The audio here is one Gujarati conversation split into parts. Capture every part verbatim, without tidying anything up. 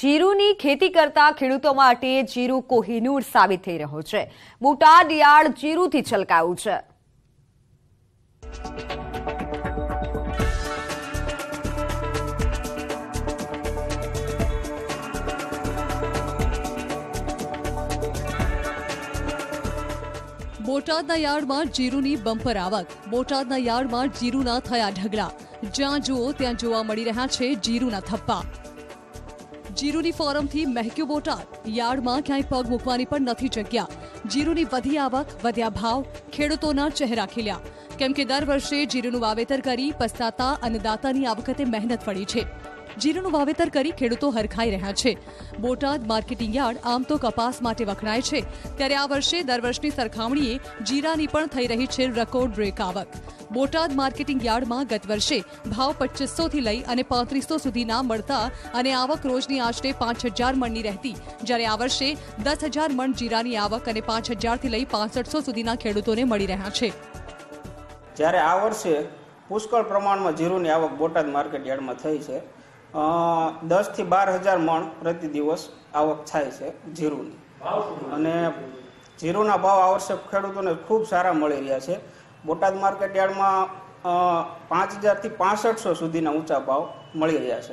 જીરુની ખેતી કરતા ખેડૂતો માટે જીરુ કોહિનૂર સાબિત થઈ રહ્યો છે। બોટાદ યાર્ડ જીરુથી છલકાયું છે। બોટાદના યાર્ડમાં જીરુની બમ્પર આવક। બોટાદના યાર્ડમાં જીરુના થયા ઢગલા। જ્યાં જુઓ ત્યાં જોવા મળી રહ્યા છે જીરુના થપ્પા। જીરુની ફોરમથી મહેક્યું બોટાદ। યાર્ડમાં ક્યાંય પગ મૂકવાની પણ નથી જગ્યા। જીરુની વધી આવક, વધ્યા ભાવ, ખેડૂતોના ચહેરા ખીલ્યા। કેમ કે દર વર્ષે જીરુનું વાવેતર કરી પસ્તાતા અન્નદાતાની આ વખતે મહેનત પડી છે। જીરુનું વાવેતર કરી ખેડૂતો હરખાઈ રહ્યા છે। બોટાદ માર્કેટિંગ યાર્ડ આમ તો કપાસ માટે વખણાય છે, ત્યારે આ વર્ષે દર વર્ષની સરખામણીએ જીરાની પણ થઈ રહી છે રેકોર્ડ બ્રેક આવક। બોટાદ માર્કેટિંગ યાર્ડમાં ગત વર્ષે ભાવ પચીસો થી લઈ અને પાંત્રીસો સુધીના મળતા અને આવક રોજની આશરે પાંચ હજાર મણની રહેતી, જ્યારે આ વર્ષે દસ હજાર મણ જીરાની આવક અને પાંચ હજારથી લઈ પાંસઠસો સુધીના ખેડૂતોને મળી રહ્યા છે। જ્યારે આ વર્ષે પુષ્કળ પ્રમાણમાં જીરુની આવક બોટાદ માર્કેટ યાર્ડમાં થઈ છે। દસ થી બાર હજાર મણ પ્રતિ દિવસ આવક થાય છે જીરુની, અને જીરુના ભાવ આ વર્ષે ખેડૂતોને ખૂબ સારા મળી રહ્યા છે। બોટાદ માર્કેટ યાર્ડમાં પાંચ હજારથી પાંસઠસો સુધીના ઊંચા ભાવ મળી રહ્યા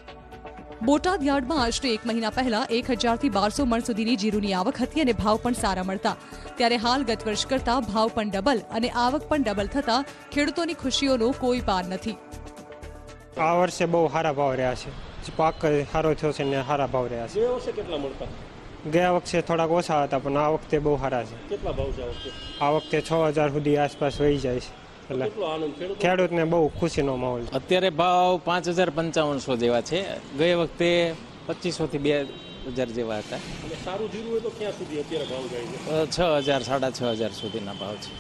છે। બોટાદ યાર્ડમાં આશરે એક મહિના પહેલા એક હજારથી બારસો મણ સુધીની જીરુની આવક હતી અને ભાવ પણ સારા મળતા, ત્યારે હાલ ગત વર્ષ કરતા ભાવ પણ ડબલ અને આવક પણ ડબલ થતા ખેડૂતોની ખુશીઓનો કોઈ પાર નથી। આ વર્ષે બહુ સારા ભાવ રહ્યા છે। પાક સારો થયો છે ને સારા ભાવ રહ્યા છે। ગયા વર્ષે કેટલા મળતા? ગયા વખતે થોડાક ઓછા હતા, પણ આ વખતે બહુ સારા છે। કેટલા ભાવ છે આ વખતે? આ વખતે છ હજાર સુધી આસપાસ વહી જાય છે, એટલે ખેડૂતને બહુ ખુશીનો માહોલ છે। અત્યારે ભાવ પાંચ હજાર પંચાવનસો જેવા છે। ગઈ વખતે પચીસો થી બે હજાર જેવા હતા। સારું જીરું હોય તો ક્યાં સુધી અત્યારે ભાવ જાય છે? છ હજાર સાડા છ હજાર સુધીના ભાવ છે।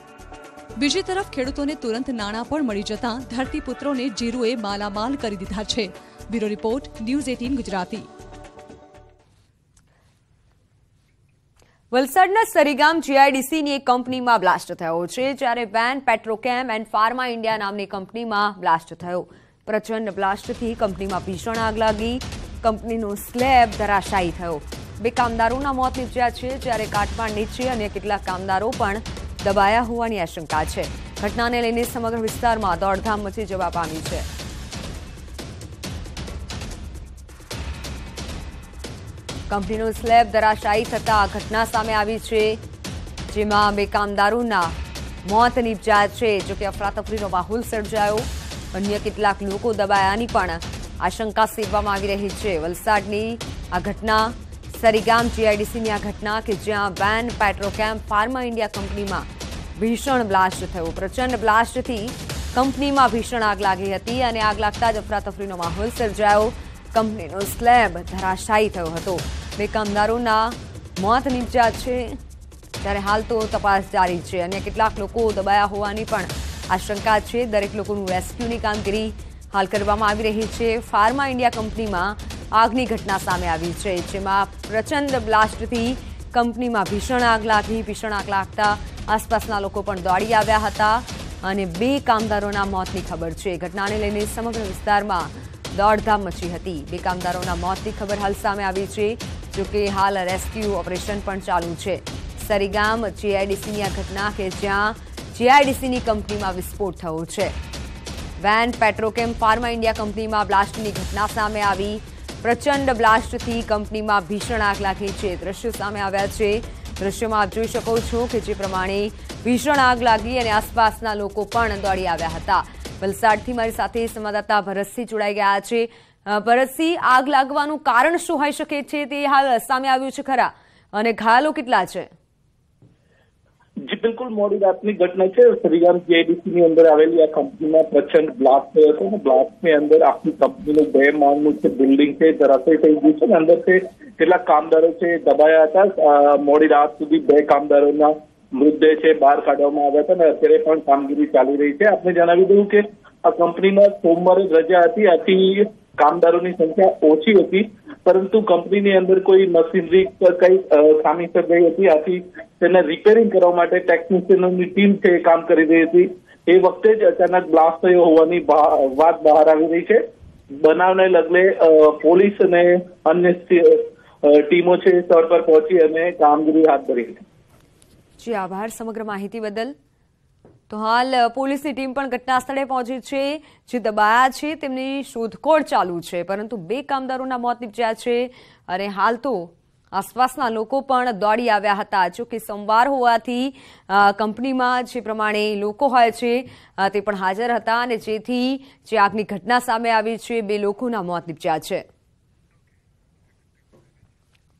બીજી તરફ ખેડૂતોને તુરંત નાણાં પણ મળી જતા ધરતીપુત્રોને જીરુએ માલામાલ કરી દીધા છે। બ્યુરો રિપોર્ટ, ન્યૂઝ અઠ્ઠાવીસ ગુજરાતી। વલસાડના સરીગામ જીઆઈડીસીની એક કંપનીમાં બ્લાસ્ટ થયો છે, જ્યારે Van Petrochem and Pharma India નામની કંપનીમાં બ્લાસ્ટ થયો। પ્રચંડ બ્લાસ્ટથી કંપનીમાં ભીષણ આગ લાગી। કંપનીનો સ્લેબ ધરાશાયી થયો। બે કામદારોના મોત નીપજ્યા છે, જ્યારે કાટમાળ નીચે અન્ય કેટલાક કામદારો પણ દબાયા હોવાની આશંકા છે। ઘટનાને લઈને સમગ્ર વિસ્તારમાં દોડધામ મચી જવા પામી છે। કંપનીનો સ્લેબ ધરાશાયી થતા ઘટના સામે આવી છે, જેમાં બે કામદારોના મોત નીપજ્યા છે। જોકે અફરાતફરીનો માહોલ સર્જાયો। અન્ય કેટલાક લોકો દબાયાની પણ આશંકા સેવવામાં આવી રહી છે। વલસાડની આ ઘટના, સરીગામ જીઆઈડીસીની આ ઘટના કે જ્યાં વેન પેટ્રોકેમ ફાર્મા ઇન્ડિયા કંપનીમાં ભીષણ બ્લાસ્ટ થયો। પ્રચંડ બ્લાસ્ટથી કંપનીમાં ભીષણ આગ લાગી હતી અને આગ લાગતા જ અફરાતફરીનો માહોલ સર્જાયો। કંપનીનો સ્લેબ ધરાશાયી થયો હતો। બે કામદારોના મોત નીપજ્યા છે, ત્યારે હાલ તો તપાસ જારી છે। અન્ય કેટલાક લોકો દબાયા હોવાની પણ આશંકા છે। દરેક લોકોનું રેસ્ક્યુની કામગીરી હાલ કરવામાં આવી રહી છે। ફાર્મા ઇન્ડિયા કંપનીમાં આગની ઘટના સામે આવી છે, જેમાં પ્રચંડ બ્લાસ્ટથી કંપનીમાં ભીષણ આગ લાગી। ભીષણ આગ લાગતા આસપાસના લોકો પણ દોડી આવ્યા હતા અને બે કામદારોના મોતની ખબર છે। ઘટનાને લઈને સમગ્ર વિસ્તારમાં દોડધામ મચી હતી। બે કામદારોના મોતની ખબર હાલ સામે આવી છે, જોકે હાલ રેસ્ક્યુ ઓપરેશન પણ ચાલુ છે। સરીગામ જીઆઈડીસીની આ ઘટના કે જ્યાં જીઆઈડીસીની કંપનીમાં વિસ્ફોટ થયો છે। વેન પેટ્રોકેમ ફાર્મા ઇન્ડિયા કંપનીમાં બ્લાસ્ટની ઘટના સામે આવી। પ્રચંડ બ્લાસ્ટથી કંપનીમાં ભીષણ આગ લાગી છે। દ્રશ્યો સામે આવ્યા છે। દ્રશ્યોમાં આપ જોઈ શકો છો કે જે પ્રમાણે ભીષણ આગ લાગી અને આસપાસના લોકો પણ દોડી આવ્યા હતા। વલસાડથી મારી સાથે સંવાદદાતા ભરતસિંહ જોડાઈ ગયા છે। ભરતસિંહ, આગ લાગવાનું કારણ શું હોઈ શકે છે તે હાલ સામે આવ્યું છે ખરા, અને ઘાયલો કેટલા છે? જી બિલકુલ, મોડી રાતની ઘટના છે। સરીગામ જીઆઈડીસી ની અંદર આવેલી આ કંપનીમાં પ્રચંડ બ્લાસ્ટ થયો હતો અને બ્લાસ્ટની અંદર આખી કંપનીનું બે માળનું જે બિલ્ડિંગ છે ધરાશયી થઈ ગયું છે અને અંદર છે કેટલાક કામદારો છે દબાયા હતા। મોડી રાત સુધી બે કામદારોના મૃતદેહ છે બહાર કાઢવામાં આવ્યા હતા અને અત્યારે પણ કામગીરી ચાલી રહી છે। આપને જણાવી દઉં કે આ કંપનીમાં સોમવારે રજા હતી, આથી કામદારોની સંખ્યા ઓછી હતી, પરંતુ કંપનીની અંદર કોઈ મશીનરી કઈ ખામી સર્જાઈ હતી, આથી તેને રિપેરિંગ કરવા માટે ટેકનિશિયનોની ટીમ છે કામ કરી રહી હતી। એ વખતે જ અચાનક બ્લાસ્ટ થયો હોવાની વાત બહાર આવી રહી છે। બનાવને લગને પોલીસ અને અન્ય ટીમો છે સ્થળ પર પહોંચી અને કામગીરી હાથ ધરી છે. જી આભાર સમગ્ર માહિતી બદલ. તો હાલ પોલીસની ટીમ પણ ઘટના સ્થળે પહોંચી છે. જે દબાયા છે તેમની શોધખોળ ચાલુ છે, પરંતુ બે કામદારોના મોત નીપજ્યા છે અને હાલ તો આસપાસના લોકો પણ દોડી આવ્યા હતા. જો કે સોમવાર હોવાથી કંપનીમાં જે પ્રમાણે લોકો હોય છે તે પણ હાજર હતા અને જેથી જે આગની ઘટના સામે આવી છે બે લોકોના મોત નીપજ્યા છે.